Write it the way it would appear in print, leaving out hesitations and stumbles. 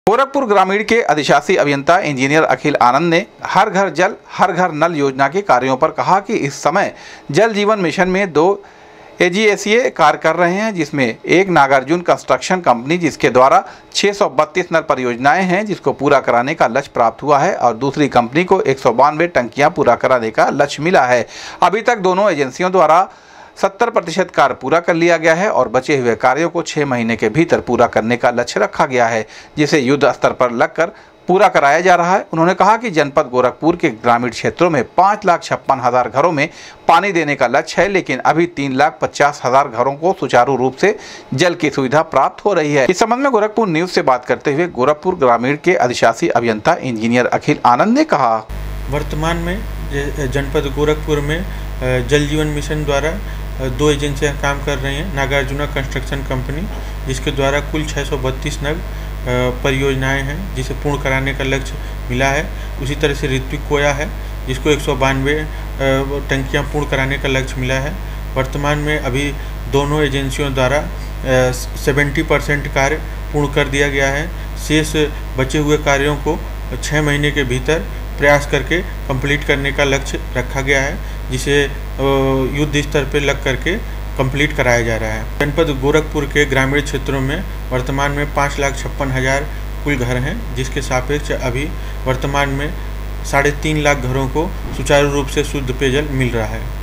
गोरखपुर ग्रामीण के अधिशासी अभियंता इंजीनियर अखिल आनंद ने हर घर जल हर घर नल योजना के कार्यों पर कहा कि इस समय जल जीवन मिशन में 2 AGSA कार्य कर रहे हैं, जिसमें एक नागार्जुन कंस्ट्रक्शन कंपनी जिसके द्वारा 632 नल परियोजनाएं हैं जिसको पूरा कराने का लक्ष्य प्राप्त हुआ है और दूसरी कंपनी को 192 टंकियां पूरा कराने का लक्ष्य मिला है। अभी तक दोनों एजेंसियों द्वारा 70% कार्य पूरा कर लिया गया है और बचे हुए कार्यों को 6 महीने के भीतर पूरा करने का लक्ष्य रखा गया है, जिसे युद्ध स्तर पर लगकर पूरा कराया जा रहा है। उन्होंने कहा कि जनपद गोरखपुर के ग्रामीण क्षेत्रों में 5,56,000 घरों में पानी देने का लक्ष्य है, लेकिन अभी 3,50,000 घरों को सुचारू रूप से जल की सुविधा प्राप्त हो रही है। इस संबंध में गोरखपुर न्यूज से बात करते हुए गोरखपुर ग्रामीण के अधिशासी अभियंता इंजीनियर अखिल आनंद ने कहा, वर्तमान में जनपद गोरखपुर में जल जीवन मिशन द्वारा 2 एजेंसियां काम कर रही हैं। नागार्जुना कंस्ट्रक्शन कंपनी जिसके द्वारा कुल 632 नग परियोजनाएं हैं जिसे पूर्ण कराने का लक्ष्य मिला है। उसी तरह से ऋत्विक कोया है जिसको 192 टंकियां पूर्ण कराने का लक्ष्य मिला है। वर्तमान में अभी दोनों एजेंसियों द्वारा 70% कार्य पूर्ण कर दिया गया है। शेष बचे हुए कार्यों को 6 महीने के भीतर प्रयास करके कंप्लीट करने का लक्ष्य रखा गया है, जिसे युद्ध स्तर पर लग करके कंप्लीट कराया जा रहा है। जनपद गोरखपुर के ग्रामीण क्षेत्रों में वर्तमान में 5,56,000 कुल घर हैं, जिसके सापेक्ष अभी वर्तमान में 3.5 लाख घरों को सुचारू रूप से शुद्ध पेयजल मिल रहा है।